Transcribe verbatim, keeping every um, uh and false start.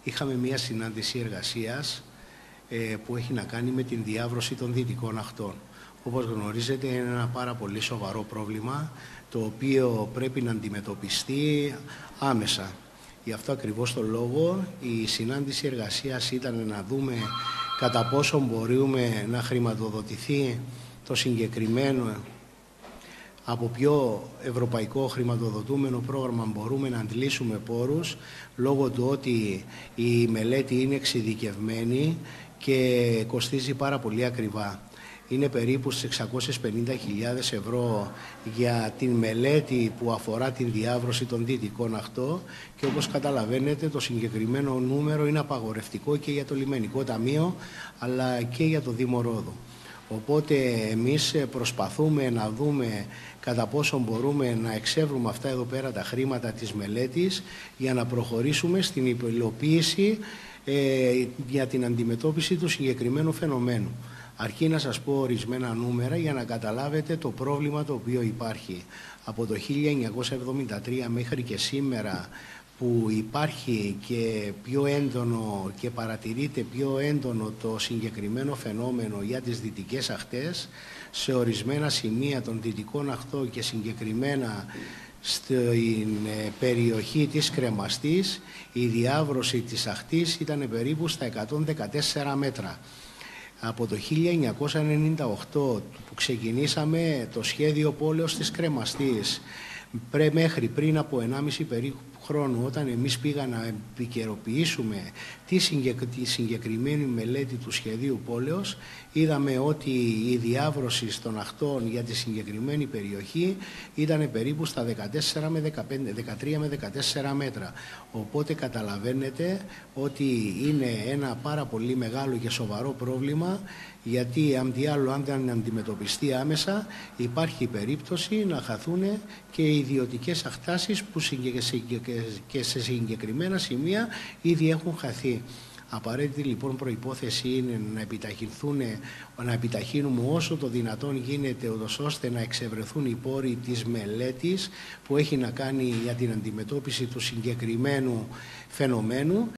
είχαμε μια συνάντηση εργασίας ε, που έχει να κάνει με την διάβρωση των δυτικών ακτών. Όπως γνωρίζετε, είναι ένα πάρα πολύ σοβαρό πρόβλημα, το οποίο πρέπει να αντιμετωπιστεί άμεσα. Γι' αυτό ακριβώς το λόγο η συνάντηση εργασίας ήταν να δούμε κατά πόσο μπορούμε να χρηματοδοτηθεί το συγκεκριμένο, από ποιο ευρωπαϊκό χρηματοδοτούμενο πρόγραμμα μπορούμε να αντλήσουμε πόρους, λόγω του ότι η μελέτη είναι εξειδικευμένη και κοστίζει πάρα πολύ ακριβά. Είναι περίπου στις εξακόσιες πενήντα χιλιάδες ευρώ για την μελέτη που αφορά την διάβρωση των δυτικών ακτών και όπως καταλαβαίνετε το συγκεκριμένο νούμερο είναι απαγορευτικό και για το Λιμενικό Ταμείο αλλά και για το Δήμο Ρόδου. Οπότε εμείς προσπαθούμε να δούμε κατά πόσο μπορούμε να εξεύρουμε αυτά εδώ πέρα τα χρήματα της μελέτης για να προχωρήσουμε στην υλοποίηση ε, για την αντιμετώπιση του συγκεκριμένου φαινομένου. Αρκεί να σας πω ορισμένα νούμερα για να καταλάβετε το πρόβλημα το οποίο υπάρχει. Από το χίλια εννιακόσια εβδομήντα τρία μέχρι και σήμερα που υπάρχει και πιο έντονο και παρατηρείται πιο έντονο το συγκεκριμένο φαινόμενο για τις δυτικές ακτές, σε ορισμένα σημεία των δυτικών ακτών και συγκεκριμένα στην περιοχή της Κρεμαστής, η διάβρωση της ακτής ήταν περίπου στα εκατόν δεκατέσσερα μέτρα. Από το χίλια εννιακόσια ενενήντα οκτώ που ξεκινήσαμε το σχέδιο πόλεως της Κρεμαστής μέχρι πριν από ενάμιση περίπου χρόνο, όταν εμείς πήγαμε να επικαιροποιήσουμε τη συγκεκριμένη μελέτη του σχεδίου πόλεως, είδαμε ότι η διάβρωση των ακτών για τη συγκεκριμένη περιοχή ήταν περίπου στα δεκατέσσερα με δεκαπέντε, δεκατρία με δεκατέσσερα μέτρα. Οπότε καταλαβαίνετε ότι είναι ένα πάρα πολύ μεγάλο και σοβαρό πρόβλημα, γιατί αν τι άλλο, αν δεν αντιμετωπιστεί άμεσα, υπάρχει περίπτωση να χαθούν και οι ιδιωτικές ακτάσεις που και σε συγκεκριμένα σημεία ήδη έχουν χαθεί. Απαραίτητη λοιπόν προϋπόθεση είναι να επιταχυνθούν, να επιταχύνουμε όσο το δυνατόν γίνεται, ώστε να εξευρεθούν οι πόροι της μελέτης που έχει να κάνει για την αντιμετώπιση του συγκεκριμένου φαινομένου.